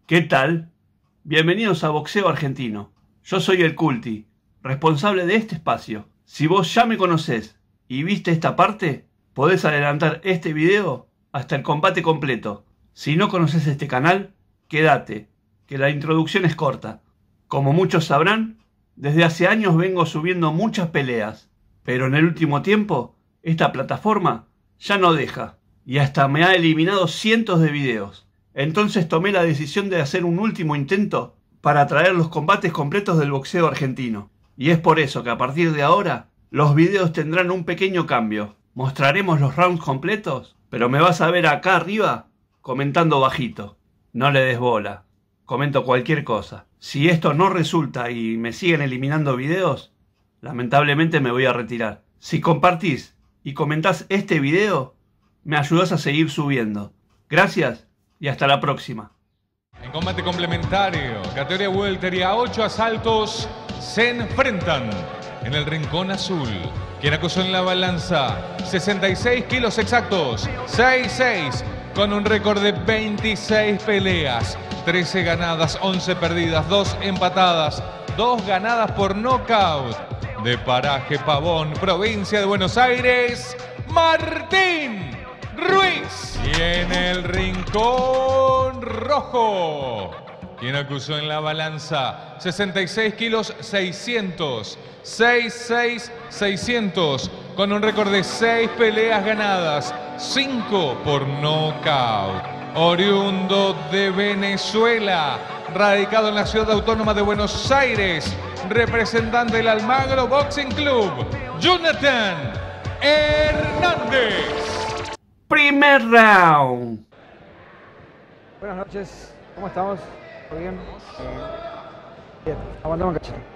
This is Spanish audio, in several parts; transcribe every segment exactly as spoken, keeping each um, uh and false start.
¿Qué tal? Bienvenidos a Boxeo Argentino. Yo soy el Culti, responsable de este espacio. Si vos ya me conocés y viste esta parte, podés adelantar este video hasta el combate completo. Si no conoces este canal, quédate, que la introducción es corta. Como muchos sabrán, desde hace años vengo subiendo muchas peleas, pero en el último tiempo, esta plataforma ya no deja, y hasta me ha eliminado cientos de videos. Entonces tomé la decisión de hacer un último intento para traer los combates completos del boxeo argentino. Y es por eso que a partir de ahora, los videos tendrán un pequeño cambio. Mostraremos los rounds completos, pero me vas a ver acá arriba comentando bajito. No le des bola, comento cualquier cosa. Si esto no resulta y me siguen eliminando videos, lamentablemente me voy a retirar. Si compartís y comentás este video, me ayudás a seguir subiendo. Gracias. Y hasta la próxima. En combate complementario, categoría welter y a ocho asaltos se enfrentan en el rincón azul. Quien acusó en la balanza sesenta y seis kilos exactos, seis seis, con un récord de veintiséis peleas, trece ganadas, once perdidas, dos empatadas, dos ganadas por nocaut. De Paraje Pavón, provincia de Buenos Aires, Martín Ruiz. Y en el rincón rojo, quien acusó en la balanza sesenta y seis kilos seiscientos, seis seis seiscientos, con un récord de seis peleas ganadas, cinco por nocaut. Oriundo de Venezuela, radicado en la ciudad autónoma de Buenos Aires, representante del Almagro Boxing Club, Jonathan Hernández. Primer round. Buenas noches, ¿cómo estamos? ¿Todo bien? Bien, aguantamos un cachito.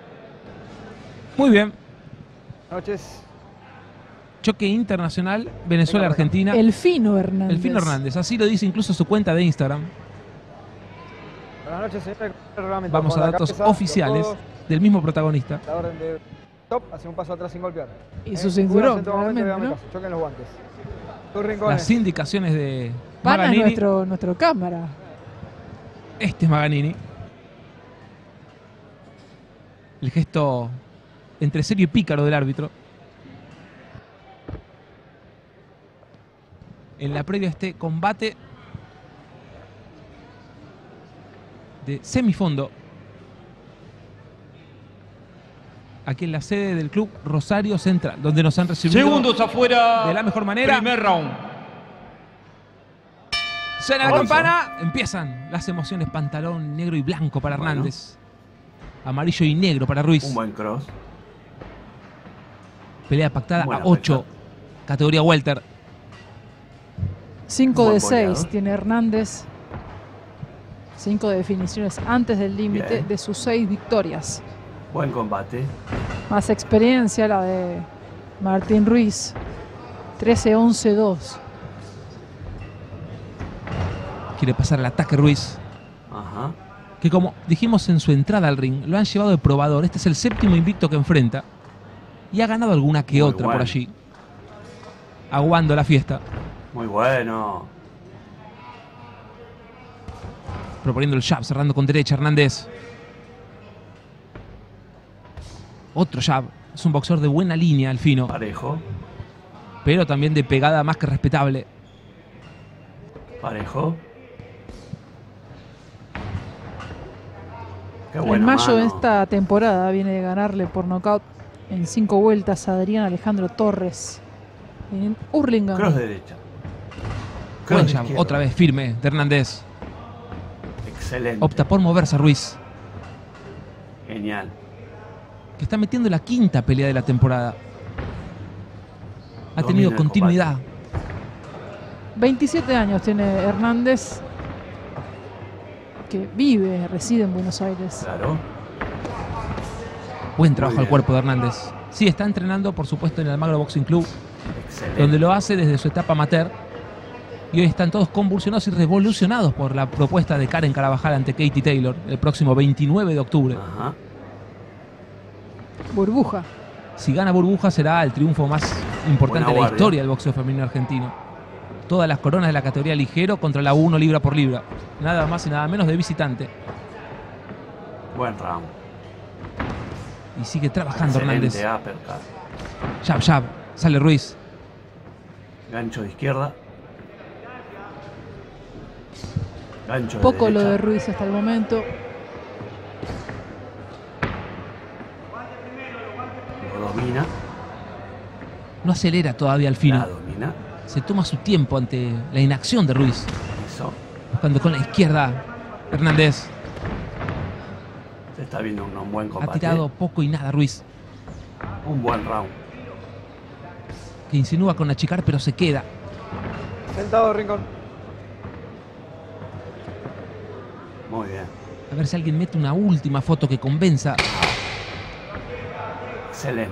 Muy bien. Buenas noches. Choque internacional, Venezuela-Argentina. El Fino Hernández. El Fino Hernández, así lo dice incluso su cuenta de Instagram. Buenas noches, señor. Vamos a datos cabeza, oficiales del mismo protagonista. La orden de top, hace un paso atrás sin golpear. Y su Eh, cinturón, cúbranse en todo momento y realmente, vean ¿no? mi caso. Choquen los guantes. Tus rincones. Las indicaciones de Pana es Maganini. nuestro, nuestro cámara. Este es Maganini. El gesto entre serio y pícaro del árbitro. En la previa a este combate de semifondo, aquí en la sede del club Rosario Central, donde nos han recibido Segundos afuera. de la mejor manera. Primer round. Suena la Avanza. campana, empiezan las emociones. Pantalón negro y blanco para Bueno. Hernández, amarillo y negro para Ruiz. Un buen cross. Pelea pactada Buena a ocho, categoría welter. cinco Buen de seis boleador. tiene Hernández. cinco definiciones antes del límite Bien. de sus seis victorias. Buen combate. Más experiencia la de Martín Ruiz. trece once dos. Quiere pasar el ataque Ruiz, Ajá. que como dijimos en su entrada al ring, lo han llevado de probador. Este es el séptimo invicto que enfrenta y ha ganado alguna que Muy otra bueno. por allí, aguando la fiesta, Muy bueno. proponiendo el jab, cerrando con derecha Hernández. Otro jab. Es un boxeador de buena línea, el Fino, Parejo. pero también de pegada más que respetable. Parejo. Qué En buena mayo de mano. esta temporada viene de ganarle por nocaut en cinco vueltas a Adrián Alejandro Torres en Hurlingham. Cross derecha. Buen Cross de jab, izquierda. otra vez firme de Hernández. Excelente. Opta por moverse Ruiz, Genial. que está metiendo la quinta pelea de la temporada. Ha Domina tenido el continuidad. veintisiete años tiene Hernández, que vive, reside en Buenos Aires. Claro. Buen trabajo Muy al bien. cuerpo de Hernández. Sí, está entrenando, por supuesto, en el Almagro Boxing Club, Excelente. donde lo hace desde su etapa amateur. Y hoy están todos convulsionados y revolucionados por la propuesta de Karen Carabajal ante Katie Taylor el próximo veintinueve de octubre. Ajá. Burbuja. Si gana Burbuja será el triunfo más importante Buena de la guardia. historia del boxeo femenino argentino. todas las coronas de la categoría ligero contra la uno libra por libra. Nada más y nada menos de visitante. Buen round. Y sigue trabajando Hernández. Excelente uppercut. Jab, jab. Sale Ruiz. Gancho de izquierda. Gancho de Poco lo derecha. de Ruiz hasta el momento. Lo domina. No acelera todavía al fino. La domina. Se toma su tiempo ante la inacción de Ruiz. Eso. Buscando con la izquierda Hernández. Se está viendo un, un buen Ha combate. tirado poco y nada Ruiz. Un buen round. Que insinúa con achicar pero se queda. Sentado, Rincón. Muy bien. A ver si alguien mete una última foto que convenza. Excelente.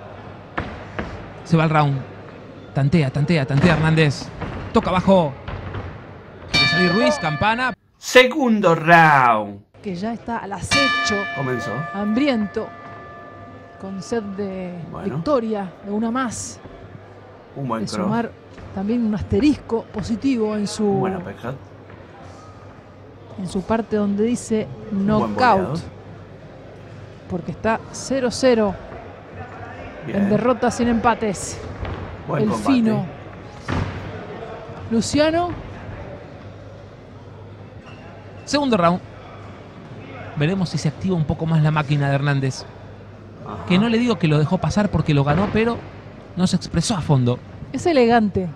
Se va el round. Tantea, tantea, tantea Hernández. Toca abajo. Quiere salir Ruiz, campana. Segundo round. Que ya está al acecho, Comenzó. hambriento, con sed de Bueno. victoria, de una más. Un buen De cross. sumar también un asterisco positivo en Un su, buen uppercut. en su parte donde dice buen knockout. boleado. Porque está cero cero en Bien. derrotas sin empates. Buen El combate. fino Luciano. Segundo round. Veremos si se activa un poco más la máquina de Hernández. Ajá. Que no le digo que lo dejó pasar porque lo ganó, pero no se expresó a fondo. Es elegante.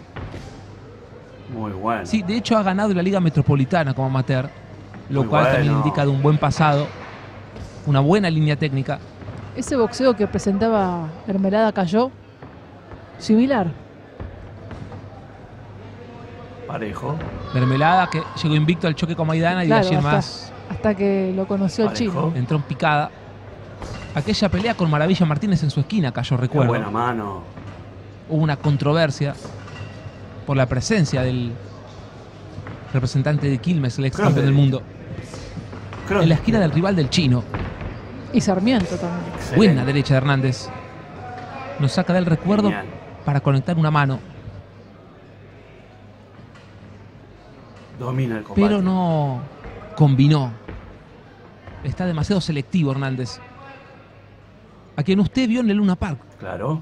Muy bueno. Sí, de hecho ha ganado la Liga Metropolitana como amateur, lo Muy cual también bueno. indica de un buen pasado, una buena línea técnica. Ese boxeo que presentaba Mermelada Cayó, similar. Parejo. Mermelada que llegó invicto al choque con Maidana y Claro, de ayer hasta- más Hasta que lo conoció el Parejo. chino. entró en picada. Aquella pelea con Maravilla Martínez en su esquina cayó, Qué recuerdo. buena mano. Hubo una controversia por la presencia del representante de Quilmes, el ex Cross campeón de del mundo, Cross. en la esquina del rival del chino. Y Sarmiento también. Excelente. Buena derecha de Hernández. Nos saca del recuerdo Genial. para conectar una mano, Domina el combate. pero no combinó. Está demasiado selectivo Hernández. A quien usted vio en el Luna Park Claro.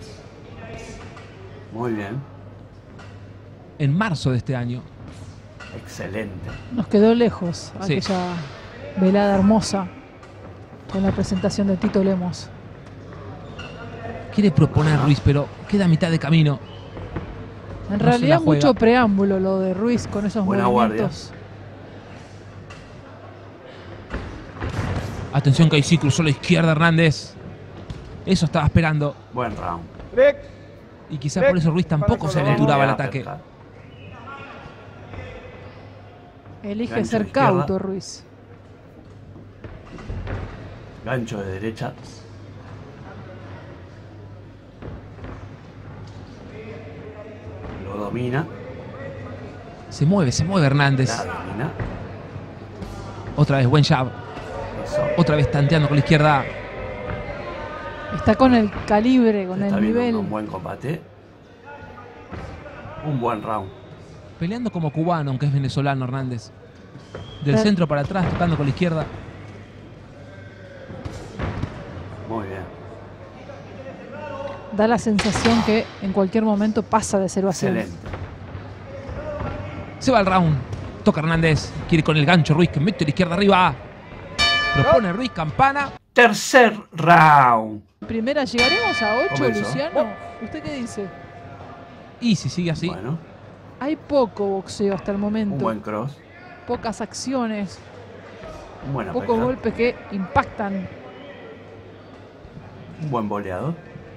Muy bien. en marzo de este año. Excelente. Nos quedó lejos Sí. aquella velada hermosa con la presentación de Tito Lemos. Quiere proponer Ruiz, pero queda a mitad de camino. En No se realidad la juega. mucho preámbulo lo de Ruiz con esos Buena movimientos. Atención que ahí sí cruzó la izquierda Hernández. Eso estaba esperando. Buen round. Break. Y quizás por eso Ruiz tampoco se Excelente aventuraba al Excelente ataque. uppercut. Elige Gancho ser de izquierda. cauto Ruiz. Gancho de derecha. Lo domina. Se mueve, se mueve Hernández. La domina. Otra vez buen jab. Eso. Otra vez tanteando con la izquierda. Está con el calibre, con Se está el viendo nivel. un buen combate. Un buen round. Peleando como cubano, aunque es venezolano Hernández. Del Pero- centro para atrás, tocando con la izquierda. Muy bien. Da la sensación que en cualquier momento pasa de cero a cero. Excelente. Se va el round. Toca Hernández. Quiere con el gancho Ruiz que mete la izquierda arriba. Propone Ruiz campana. Tercer round. Primera, ¿llegaremos a ocho, Comenzó. Luciano? ¿Usted qué dice? Y si sigue así, Bueno, Hay poco boxeo hasta el momento. un buen cross. Pocas acciones, Un buen pocos uppercut. golpes que impactan. Un buen boleado.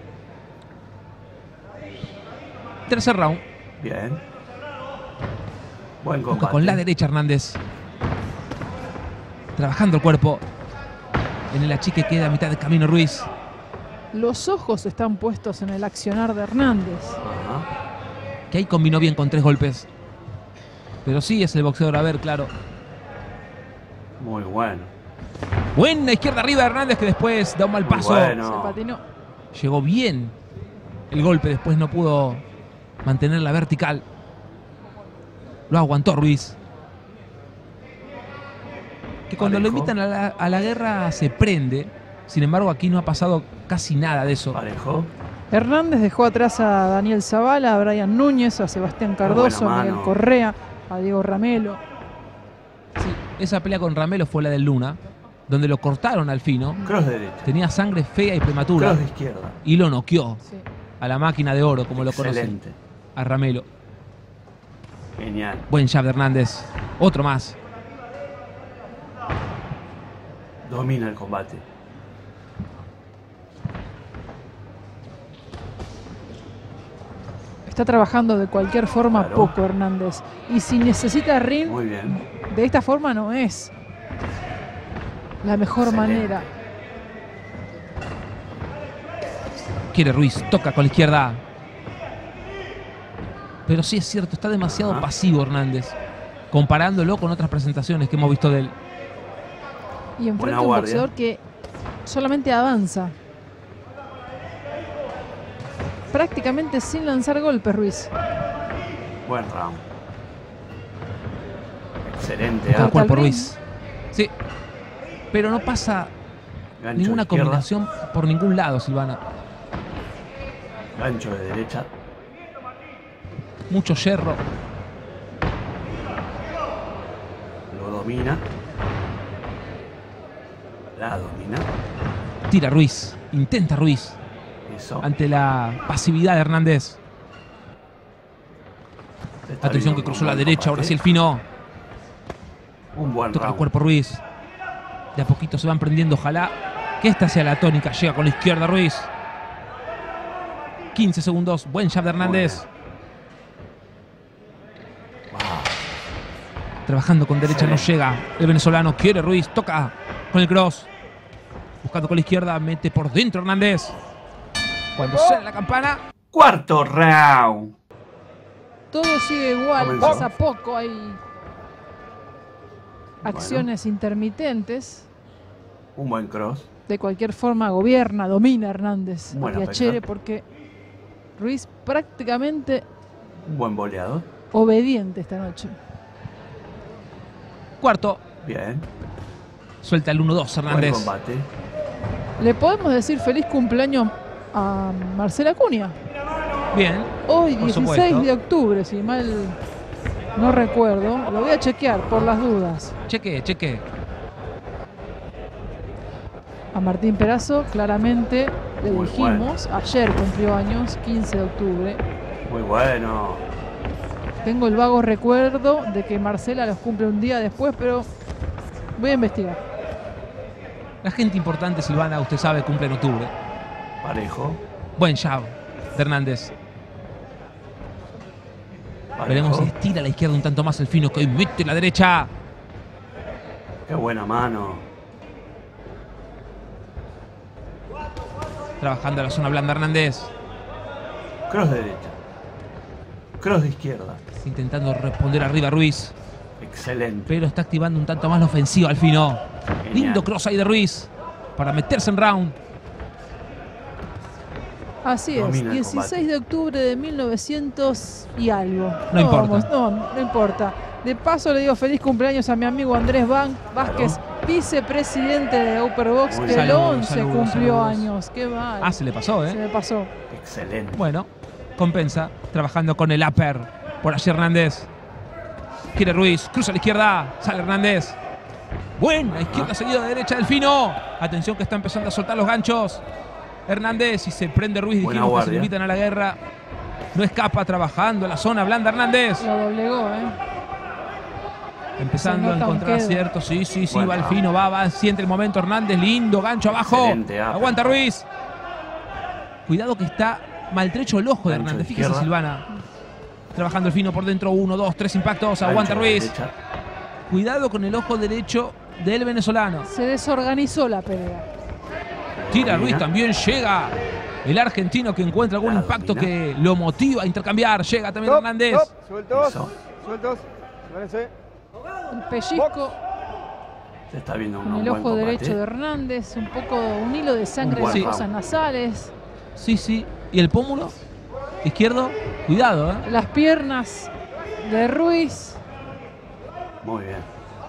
tercer round. Bien. Buen Busca combate. con la derecha Hernández. Trabajando el cuerpo. En el achique queda a mitad de camino Ruiz. Los ojos están puestos en el accionar de Hernández. Ajá. Que ahí combinó bien con tres golpes. Pero sí es el boxeador a ver, claro. Muy bueno. Buena izquierda arriba de Hernández que después da un mal Muy paso. bueno. Se patinó. Llegó bien el golpe, después no pudo mantener la vertical. Lo aguantó Ruiz. Que cuando Parejo. lo invitan a la, a la guerra se prende. Sin embargo, aquí no ha pasado casi nada de eso. Parejo. Hernández dejó atrás a Daniel Zavala, a Brian Núñez, a Sebastián Cardoso, buena a Miguel mano. Correa, a Diego Ramelo. Sí, esa pelea con Ramelo fue la del Luna, donde lo cortaron al fino. Cross derecha. Tenía sangre fea y prematura. Cross de izquierda. Y lo noqueó Sí. a la máquina de oro, como lo conocen. Excelente. A Ramelo. Genial. Buen jab de Hernández. Otro más. Domina el combate. Está trabajando de cualquier forma Claro. poco Hernández. Y si necesita ring, Muy bien. de esta forma no es la mejor Excelente. manera. Quiere Ruiz. Toca con la izquierda. Pero sí es cierto, está demasiado Ajá. pasivo Hernández. Comparándolo con otras presentaciones que hemos visto de él. Y enfrente Buena a un guardia. boxeador que solamente avanza. Prácticamente sin lanzar golpes, Ruiz. Buen round. Excelente. Busca ¿eh? el cuerpo al ring. Ruiz. Sí. Pero no pasa Gancho ninguna de izquierda. combinación por ningún lado, Silvana. Gancho de derecha. Mucho yerro. Lo domina. La domina. Tira Ruiz. Intenta Ruiz. Eso. Ante la pasividad de Hernández. Se está Atención viendo que un cruzó la buen derecha. Ahora combate. sí el fino. Un buen Toca el round. cuerpo Ruiz. De a poquito se van prendiendo. Ojalá que esta sea la tónica. Llega con la izquierda Ruiz. quince segundos. Buen jab de Hernández. Wow. Trabajando con derecha no Excelente. llega. El venezolano quiere Ruiz. Toca con el cross. Buscando con la izquierda. Mete por dentro Hernández. Cuando suena la campana. Cuarto round. Todo sigue igual, Comenzó. pasa poco, hay acciones intermitentes. Un buen cross. De cualquier forma, gobierna, domina Hernández. Buena Piacere pelea. porque Ruiz prácticamente Un buen boleador. obediente esta noche. Cuarto. Bien. Suelta el uno dos Buen Hernández. combate. Le podemos decir feliz cumpleaños a Marcela Acuña. Bien. Hoy, Por dieciséis supuesto. de octubre, si mal no recuerdo. Lo voy a chequear por las dudas. Cheque, cheque. A Martín Perazo, claramente le Muy dijimos, ayer cumplió años, quince de octubre. Muy bueno. Tengo el vago recuerdo de que Marcela los cumple un día después, pero voy a investigar. La gente importante, Silvana, usted sabe, cumple en octubre. Parejo. Buen jab de Hernández. Parejo. Veremos si estira a la izquierda un tanto más el fino que hoy mete la derecha. Qué buena mano. Trabajando a la zona blanda Hernández. Cross de derecha. Cross de izquierda. Intentando responder arriba Ruiz. Excelente. Pero está activando un tanto más la ofensiva al fino. Genial. Lindo cross ahí de Ruiz. Para meterse en round. Así es, Domina el dieciséis combate. de octubre de mil novecientos y algo. No importa. vamos, no, no importa. De paso le digo feliz cumpleaños a mi amigo Andrés Van Vázquez, vicepresidente de Upperbox, Muy que bien. el Saludos, once saludos, cumplió saludos. años. Qué mal. Ah, se le pasó, Se ¿eh? me pasó. Excelente. Bueno, compensa. Trabajando con el upper. Por allí Hernández. Quiere Ruiz. Cruza a la izquierda. Sale Hernández. Buena izquierda seguida de derecha del fino. Atención que está empezando a soltar los ganchos. Hernández y se prende Ruiz. Buena Dijimos que se guardia. invitan a la guerra. No escapa trabajando en la zona blanda Hernández. Lo doblegó, ¿eh? Empezando Se a nota un encontrar quedo. aciertos. Sí, sí, sí. Bueno. Va el fino. Va, va. Siente el momento Hernández. Lindo. Gancho abajo. Excelente, upper. Aguanta Ruiz. Cuidado que está maltrecho el ojo de Gancho Hernández. de Fíjese izquierda. Silvana. Trabajando el fino por dentro. Uno, dos, tres impactos. Aguanta Gancho de Ruiz. derecha. Cuidado con el ojo derecho del venezolano. Se desorganizó la pelea. Tira Domina. Ruiz, también llega el argentino que encuentra algún La impacto domina. que lo motiva a intercambiar. Llega también Stop, Hernández. stop, sueltos, Eso. sueltos, sepárense. El pellizco Se está viendo un en el buen ojo combate. derecho de Hernández. Un poco, un hilo de sangre Un en buen las fosas round. nasales. Sí, sí. ¿Y el pómulo izquierdo? Cuidado, ¿eh? Las piernas de Ruiz. Muy bien.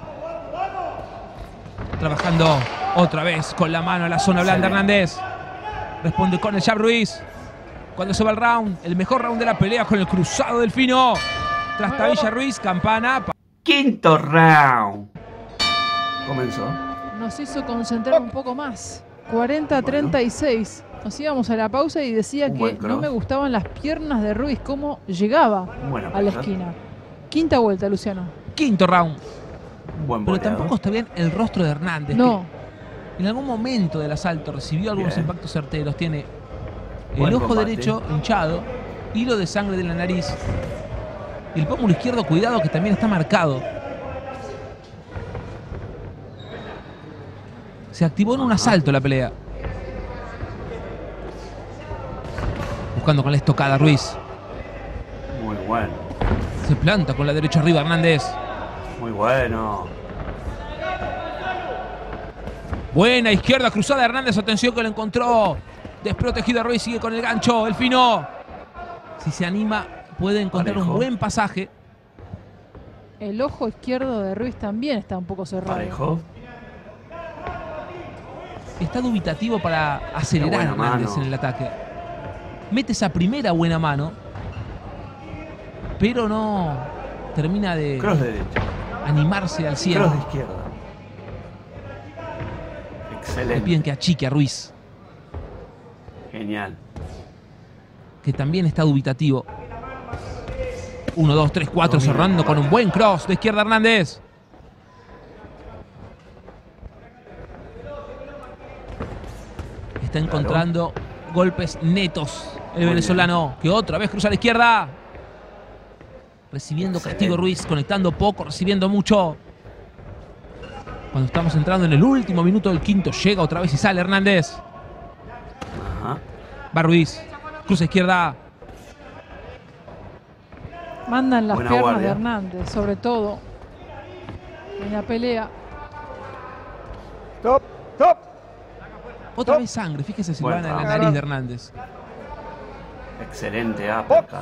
Trabajando otra vez con la mano en la zona blanda Hernández. Responde con el jab Ruiz. Cuando se va el round, el mejor round de la pelea con el cruzado del Fino. Trastabilla Ruiz, campana. Quinto round. Comenzó. Nos hizo concentrar un poco más. cuarenta a treinta y seis. Nos íbamos a la pausa y decía Un que buen no cross. me gustaban las piernas de Ruiz, cómo llegaba Buena a la pelea. esquina. Quinta vuelta, Luciano. Quinto round. Un buen Pero boleado. tampoco está bien el rostro de Hernández. No, que en algún momento del asalto recibió algunos Bien. impactos certeros. Tiene el Buen ojo combate. derecho hinchado, hilo de sangre de la nariz. Y el pómulo izquierdo, cuidado, que también está marcado. Se activó en un asalto la pelea. Buscando con la estocada Ruiz. Muy bueno. Se planta con la derecha arriba Hernández. Muy bueno. Buena izquierda cruzada Hernández. Atención que lo encontró. Desprotegido Ruiz. Sigue con el gancho. El Fino. Si se anima, puede encontrar Parejo. un buen pasaje. el ojo izquierdo de Ruiz también está un poco cerrado. Parejo. Está dubitativo para acelerar Qué a buena Hernández mano. en el ataque. Mete esa primera buena mano, pero no termina de Cross derecho. animarse al cien. Cross de izquierda. Le Excelente. piden que achique a Ruiz, Genial. que también está dubitativo. uno, dos, tres, cuatro, Domina. cerrando con un buen cross de izquierda Hernández. Está encontrando golpes netos el Muy venezolano, que otra vez cruza a la izquierda. Recibiendo Excelente. castigo Ruiz, conectando poco, recibiendo mucho. Cuando estamos entrando en el último minuto del quinto, llega otra vez y sale Hernández. Ajá. Va Ruiz, cruza izquierda. Mandan las Buena piernas guardia. de Hernández, sobre todo en la pelea. Stop, stop. Otra vez sangre, fíjese Silvana en la Buen nariz de Hernández. Excelente uppercut.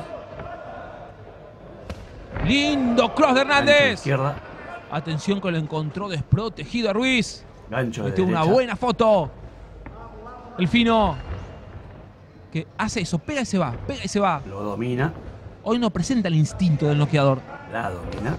Lindo cross de Gancho de Hernández. izquierda. Atención que lo encontró desprotegido a Ruiz. Gancho de Metió una derecha. buena foto. El Fino, que hace eso, pega y se va, pega y se va. Lo domina. Hoy no presenta el instinto del noqueador. La domina.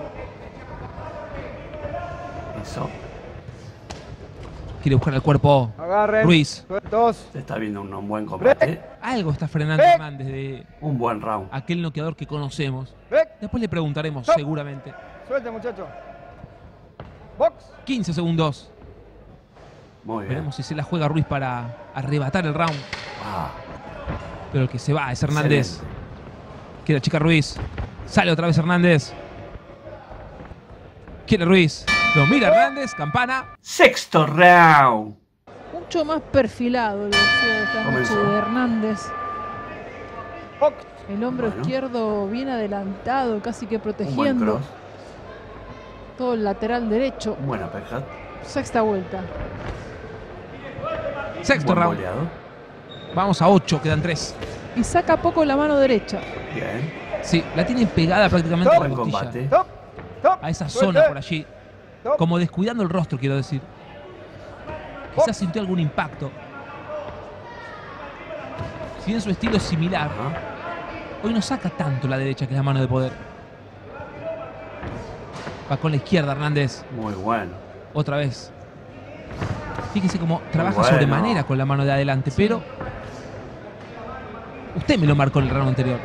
Eso. Quiere buscar el cuerpo Agarren. Ruiz. Sueltos. Se está viendo un, un buen combate. Algo está frenando ¡Eh! Hernández de Un buen round. aquel noqueador que conocemos. Break. Después le preguntaremos Stop. seguramente. Suelte, muchacho. Box. quince segundos. Muy bien. Veremos si se la juega Ruiz para arrebatar el round. Ah, Pero el que se va es Hernández. excelente. Quiere chica Ruiz. Sale otra vez Hernández. Quiere Ruiz. Lo mira Hernández. Campana. Sexto round. Mucho más perfilado el boxeo de esta noche Comenzó. de Hernández. Box. El hombro Bueno. izquierdo bien adelantado, casi que Un buen protegiendo cross. todo el lateral derecho. Un buen uppercut. Sexta vuelta. Sexto Buen round. boleado. Vamos a ocho. Quedan tres. Y saca poco la mano derecha. Bien. Sí, la tiene pegada prácticamente a la Buen costilla. combate. Stop. Stop. A esa Suelte. zona por allí. Stop. Como descuidando el rostro, quiero decir. Quizás sintió algún impacto. Si bien su estilo es similar, Ajá. hoy no saca tanto la derecha, que es la mano de poder. Va con la izquierda Hernández. Muy bueno. Otra vez. Fíjese cómo trabaja bueno. sobremanera con la mano de adelante, pero usted me lo marcó en el round anterior.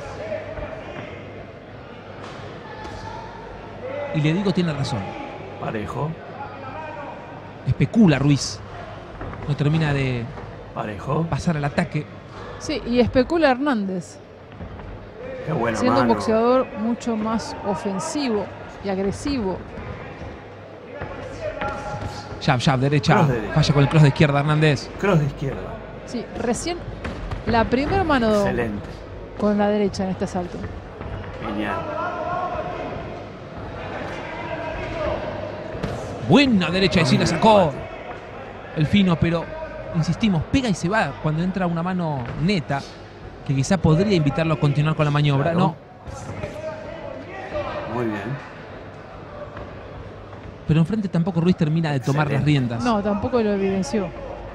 Y le digo, tiene razón. Parejo. Especula Ruiz. No termina de Parejo. pasar al ataque. Sí, y especula Hernández, Qué buena siendo un mano. boxeador mucho más ofensivo y agresivo. Jab, jab, derecha. Cross de derecha. Falla con el cross de izquierda Hernández. Cross de izquierda. Sí, recién la primera mano Excelente. con la derecha en este asalto. Genial. Buena derecha y sí la Buen sacó. combate. El Fino, pero insistimos, pega y se va cuando entra una mano neta que quizá podría invitarlo a continuar con la maniobra. Claro. No, Muy bien. Pero enfrente tampoco Ruiz termina de tomar Excelente. las riendas. No, tampoco lo evidenció.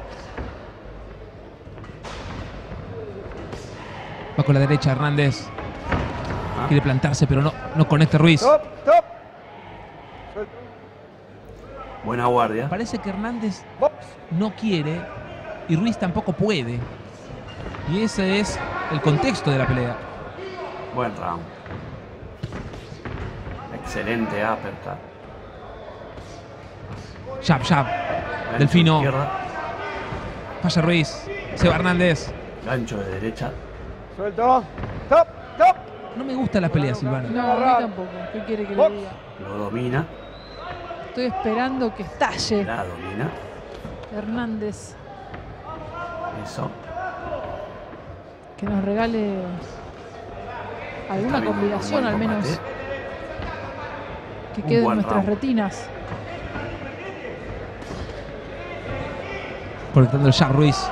Va con la derecha Hernández. Ah, Quiere plantarse, pero no, no conecta Ruiz. Stop, stop. Suelto. buena guardia. Parece que Hernández Box. no quiere y Ruiz tampoco puede. Y ese es el contexto de la pelea. Buen round. Excelente uppercut. Jab, jab. Gancho Delfino. de izquierda, Falla Ruiz. Se va Hernández. gancho de derecha. Suelto. Stop, stop. No me gusta la pelea, Silvana. No, a mí tampoco. ¿Qué quiere que le Box. diga? Lo domina. Estoy esperando que estalle La domina. Hernández, Eso. que nos regale Está alguna viendo un combinación buen al menos combate. que Un quede en buen nuestras round. retinas. Conectando el jab Ruiz.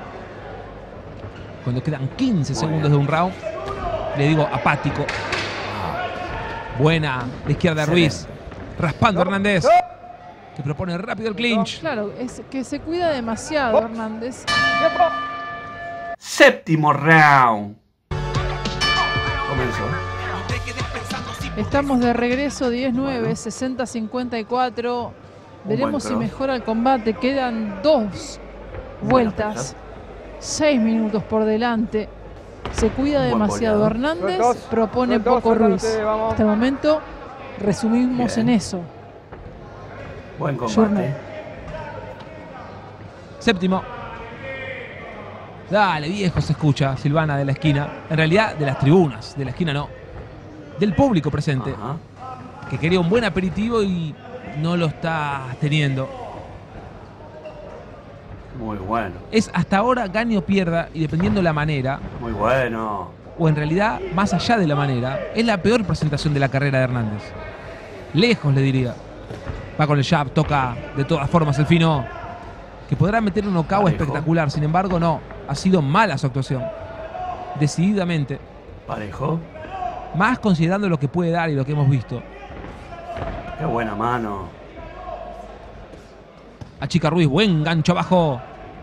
Cuando quedan quince Muy segundos bien. de un round, le digo apático. Buena. La izquierda de Ruiz. Raspando Hernández. Stop. Que propone rápido el clinch. Claro, es que se cuida demasiado Box. Hernández. Tiempo. Séptimo round. Comenzó. Estamos de regreso, diez nueve, Bueno. sesenta cincuenta y cuatro. Un Veremos buen si cross. mejora el combate. Quedan dos Buena vueltas. Seis minutos por delante. Se cuida Un buen demasiado boleado. Hernández. Sueltos, Propone sueltos, poco Ruiz. suéltate, vamos. Hasta el momento resumimos Bien. en eso. Buen combate. Journal. Séptimo. Dale, viejo, se escucha Silvana de la esquina. En realidad, de las tribunas. De la esquina no. Del público presente. Ajá. Que quería un buen aperitivo y no lo está teniendo. Muy bueno. Es hasta ahora gane o pierda y dependiendo la manera, Muy bueno. o en realidad, más allá de la manera, es la peor presentación de la carrera de Hernández. Lejos, le diría. Va con el jab, toca de todas formas el fino. Que podrá meter un knockout Parejo. espectacular, sin embargo, no. Ha sido mala su actuación. Decididamente. Parejo. Más considerando lo que puede dar y lo que hemos visto. Qué buena mano. Achica Ruiz, buen gancho abajo.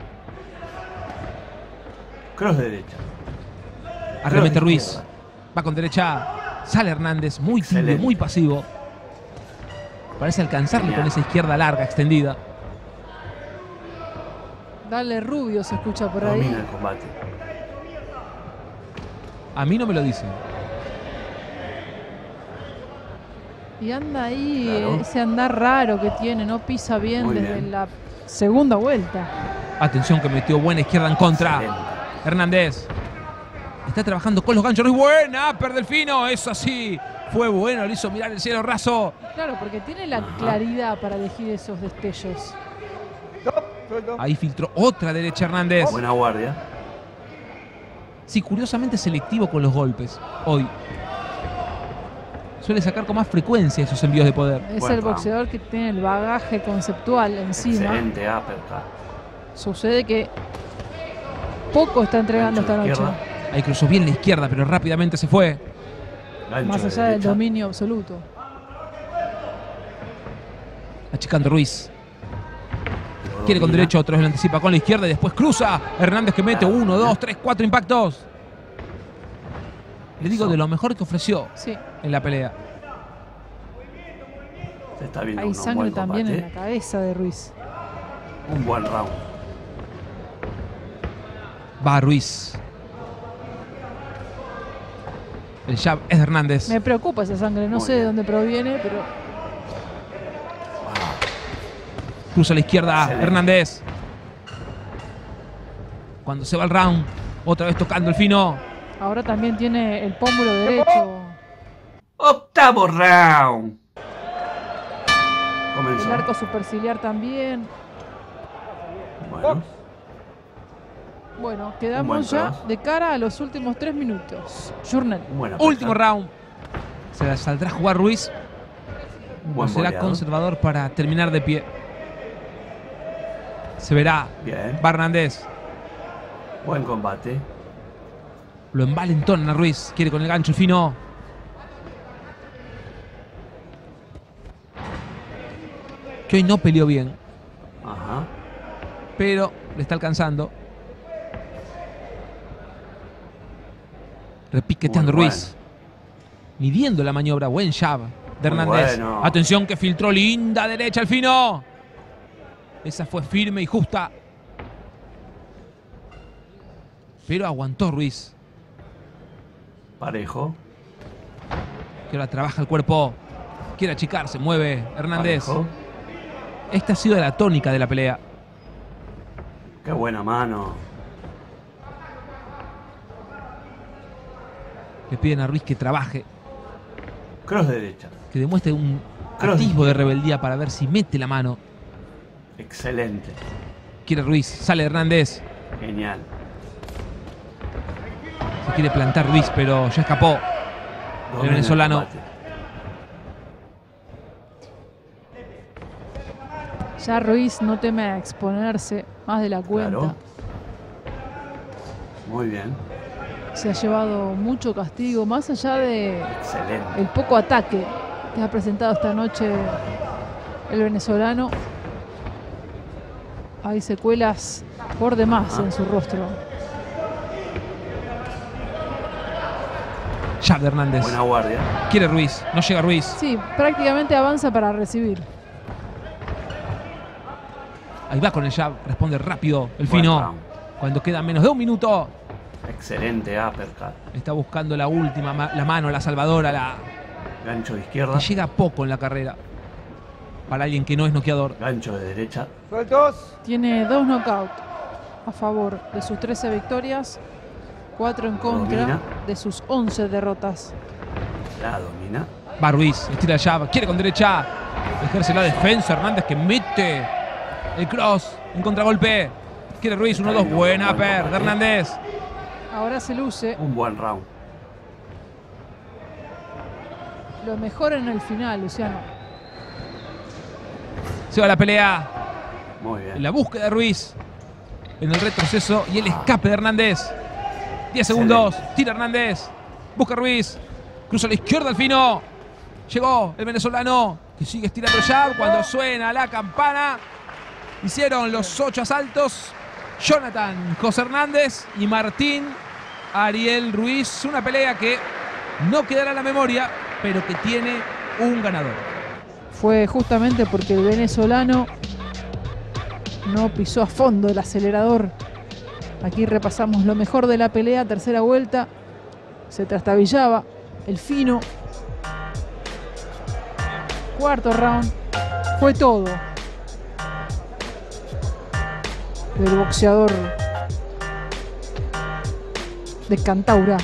Cross derecha. Arremete Cross Ruiz. izquierda. Va con derecha. Sale Hernández, muy tibio, Excelente. muy pasivo. Parece alcanzarle Genial. con esa izquierda larga, extendida. Dale Rubio, se escucha por ahí. Domina el combate. A mí no me lo dicen. Y anda ahí, Claro. eh, ese andar raro que tiene, no pisa bien Muy desde bien. la segunda vuelta. Atención que metió buena izquierda en contra. Excelente. Hernández. Está trabajando con los ganchos. Ruiz, buena, upper del fino. Eso sí. Fue bueno, le hizo mirar el cielo raso. Claro, porque tiene la Ajá. claridad para elegir esos destellos. Stop. Suelto. Ahí filtró otra derecha Hernández. Buena guardia. Sí, curiosamente selectivo con los golpes. Hoy. Suele sacar con más frecuencia esos envíos de poder. Es Buen el round. boxeador que tiene el bagaje conceptual encima. Excelente uppercut. Sucede que poco está entregando Gancho esta de noche. izquierda. Ahí cruzó bien la izquierda, pero rápidamente se fue. Gancho Más de allá del derecha. dominio absoluto. Achicando Ruiz. Lo Quiere con domina. derecho, otra vez lo anticipa con la izquierda y después cruza. Hernández que mete Claro. uno, dos, tres, cuatro impactos. Le digo Eso. de lo mejor que ofreció Sí, en la pelea. Se está viendo hay un sangre buen también en la combate. cabeza de Ruiz. Un buen round. Va Ruiz. El jab es de Hernández. Me preocupa esa sangre, no Muy sé de bien. dónde proviene, pero Cruza a la izquierda. Excelente. Hernández. Cuando se va el round. Otra vez tocando el fino. ahora también tiene el pómulo derecho. Octavo round. El Comenzó. arco superciliar también. Bueno. Bueno, Un buen quedamos ya cross. de cara a los últimos tres minutos. Journal. un buen uppercut. Último round. Se la saldrá a jugar Ruiz. Un O buen será boleado. conservador para terminar de pie. Se verá. Bien. Va Hernández. Buen combate. Lo envalentona a Ruiz. Quiere con el gancho el fino. que hoy no peleó bien. Ajá. Pero le está alcanzando. Repiqueteando Muy Ruiz. bueno. Midiendo la maniobra. Buen jab de Muy Hernández. bueno. Atención que filtró linda derecha al fino. Esa fue firme y justa. Pero aguantó Ruiz. Parejo. Que ahora trabaja el cuerpo. Quiere achicar, se mueve Hernández. Parejo. Esta ha sido la tónica de la pelea. Qué buena mano. Le piden a Ruiz que trabaje, Cross derecha. que demuestre un Cross. atisbo de rebeldía para ver si mete la mano. Excelente. Quiere Ruiz, sale Hernández. Genial. Se quiere plantar Ruiz, pero ya escapó. Domina venezolano. combate. Ya Ruiz no teme a exponerse más de la cuenta. Claro. Muy bien. Se ha llevado mucho castigo, más allá de Excelente. el poco ataque que ha presentado esta noche el venezolano. Hay secuelas por demás Ah. en su rostro. Jab de Hernández. Buena guardia. Quiere Ruiz, no llega Ruiz. Sí, prácticamente avanza para recibir. Ahí va con el jab, responde rápido el Buen fino. round. Cuando queda menos de un minuto, Excelente uppercut. está buscando la última, ma- la mano, la salvadora, la Gancho de izquierda. que llega poco en la carrera. Para alguien que no es noqueador. Gancho de derecha. Sueltos. Tiene dos knockouts a favor de sus trece victorias, cuatro en contra Domina. de sus once derrotas. La domina. Va Ruiz, estira el jab, quiere con derecha. Ejerce la defensa, Hernández que mete el cross, un contragolpe. Quiere Ruiz, uno dos, buena per de Hernández. Ahora se luce, Un buen round. lo mejor en el final, Luciano. Se va la pelea, Muy bien. en la búsqueda de Ruiz, en el retroceso y el escape de Hernández. diez segundos, tira Hernández, busca Ruiz, cruza a la izquierda al fino. Llegó el venezolano que sigue estirando el jab cuando suena la campana. Hicieron los ocho asaltos Jonathan José Hernández y Martín Ariel Ruiz. Una pelea que no quedará en la memoria, pero que tiene un ganador. Fue justamente porque el venezolano no pisó a fondo el acelerador. Aquí repasamos lo mejor de la pelea, tercera vuelta. Se trastabillaba el fino. Cuarto round. Fue todo del boxeador de Cantaura.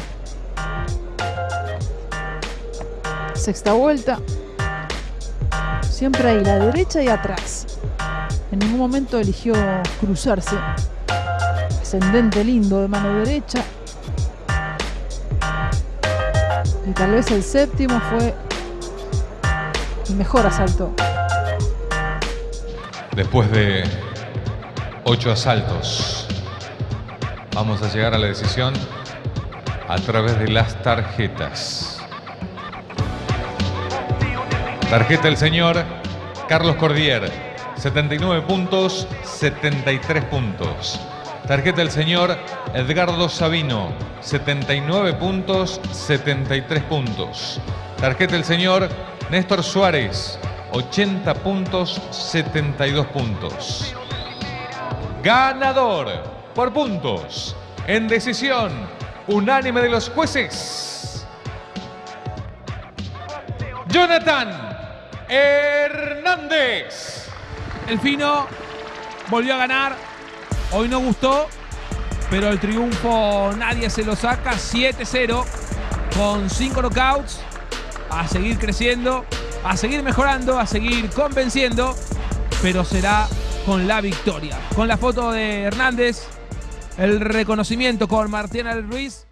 Sexta vuelta. Siempre ahí, la derecha y atrás. En ningún momento eligió cruzarse. Ascendente lindo de mano derecha. Y tal vez el séptimo fue el mejor asalto. Después de ocho asaltos, vamos a llegar a la decisión a través de las tarjetas. Tarjeta del señor Carlos Cordier, setenta y nueve puntos, setenta y tres puntos. Tarjeta del señor Edgardo Sabino, setenta y nueve puntos, setenta y tres puntos. Tarjeta del señor Néstor Suárez, ochenta puntos, setenta y dos puntos. Ganador por puntos en decisión unánime de los jueces, Jonathan Hernández. El fino volvió a ganar. Hoy no gustó, pero el triunfo nadie se lo saca. siete cero con cinco knockouts. A seguir creciendo, a seguir mejorando, a seguir convenciendo, pero será con la victoria. Con la foto de Hernández, el reconocimiento con Martín Ariel Ruiz.